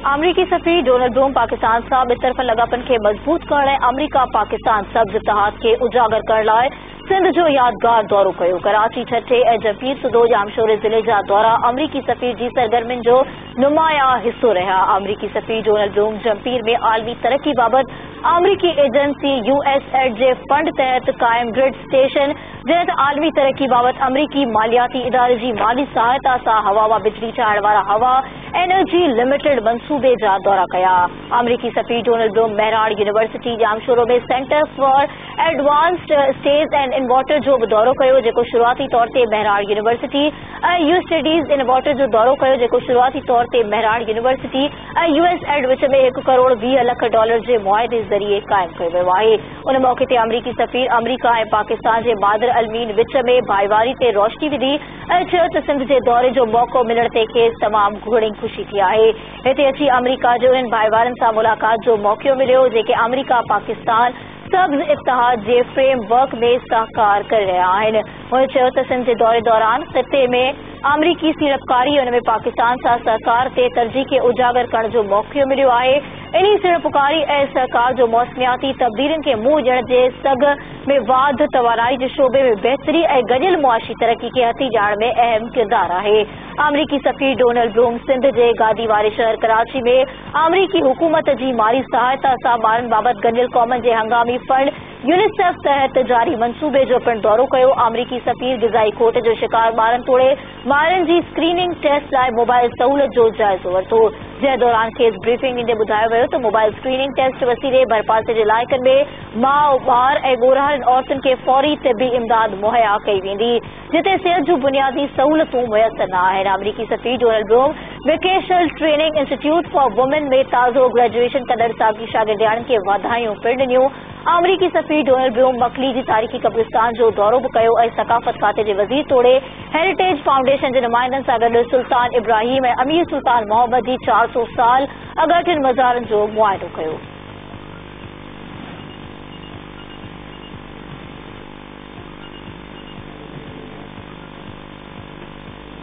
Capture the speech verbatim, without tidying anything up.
अमरीकी सफ़ीर Donald Trump Pakistan सां ॿितरफ़ लगापन खे मज़बूत करण ऐं अमरीका पाकिस्तान सब्ज़ इतिहाद खे उजागर करण लाइ सिंध जो यादगार दौरो कयो। कराची, छठे ऐं जमपीर सुदो जामशोरे ज़िले जा दौरा अमरीकी सफ़ीर जी सरगर्मियुनि जो नुमायां हिस्सो रहिया। अमरीकी सफ़ीर डोनाल्ड ट्रम्प जमपीर में आलमी तरक्की बाबति अमरीकी एजेंसी यू एस एड जे फंड तहत क़ाइम ग्रिड स्टेशन जंहिं आलमी तरक्की बाबति अमरीकी मालियाती इदारे जी माली सहायता सां हवा व बिजली ठाहिण वारा हवा एनर्जी लिमिटेड मंसूबे जा दौरा कया। अमरीकी सफ़ीर Donald Trump Mehran university Jamshoro में centre for advanced stage and inverter जो भी दौरो कयो, जेको शुरुआती तौर ते मेहराण यूनिवर्सिटी ऐं यू स्टडीज़ इन्वर्टर जो दौरो कयो, जेको शुरुआती तौर ते मेहराण यूनिवर्सिटी ऐं यू एस एड विच में हिकु करोड़ वीह लख डॉलर जे मुआहदे ज़रिए क़ाइमु कयो वियो आहे। उन मौक़े ते अमरीकी सफ़ीर अमरीका ऐं पाकिस्तान जे मादर अलमीन विच में भाईवारी ते रोशनी विधी ऐं चयो त सिंध जे दौरे जो मौक़ो मिलण ते खेसि तमामु घणी ख़ुशी थी आहे। हिते अची अमरीका जो उन्हनि भाईवारनि सां मुलाक़ात जो मौक़ो मिलियो जेके अमरीका पाकिस्तान सब्ज़ इतिहाद जे फ्रेमवर्क में सहकार करे रहिया आहिनि। हुन चयो त सिंध जे दौरे दौरान ख़िते में अमरीकी सीड़पकारी ऐं उन में पाकिस्तान सां सहकार ते तरजीह खे उजागर करण जो मौक़ो मिलियो आहे। इन्ही सीड़पकारी ऐं सहकार जो मौसमियाती तब्दीलियुनि खे मुंहुं ॾियण जे सघ में वाध तवानाई जे शोबे में बहितरी ऐं गॾियल मुआशी तरक्की खे हथी ॾियण में अहम किरदारु आहे। अमरीकी सफ़ीर डोनाल्ड ट्रम्प सिंध जे गादी वारे शहर कराची में अमरीकी हुकूमत जी माली सहायता सां ॿारनि बाबति गॾियल क़ौमनि जे हंगामी फंड यूनिसेफ तहत जारी मंसूबे जो पिणु दौरो कयो। अमरीकी सफ़ीर ग़िज़ाई खोट जो शिकार ॿारनि तोड़े ॿारनि जी स्क्रीनिंग टेस्ट लाइ मोबाइल सहूलियत जो जाइज़ो वरितो, जंहिं दौरान खेसि ब्रीफिंग ॾींदे ॿुधायो वियो त मोबाइल स्क्रीनिंग टेस्ट वसीले भरपासे जे इलाइक़नि में माउ ॿार ऐं ॻोरहारनि औरतुनि खे फौरी तिबी इमदाद मुहैया कई वेंदी, जिते सिहत जूं बुनियादी सहूलियतूं मुयसर न आहिनि। अमरीकी सफ़ीर Donald Trump vocational training institute for women में ताज़ो ग्रेजुएशन कंदड़ साॻी शागिर्दियाणियुनि खे वाधायूं पिणु ॾिनियूं। अमरीकी सफ़ीर डोनाल्ड ट्रम्प मकली जी तारीख़ी कब्रिस्तान जो दौरो बि कयो ऐं सक़ाफ़त खाते जे वज़ीर तोड़े हेरिटेज फाउंडेशन जे नुमाइंदनि सां गॾु सुल्तान इब्राहिम ऐं अमीर सुल्तान मोहम्मद जी चार सौ साल अॻिटियुनि मज़ारनि जो मुआइनो कयो।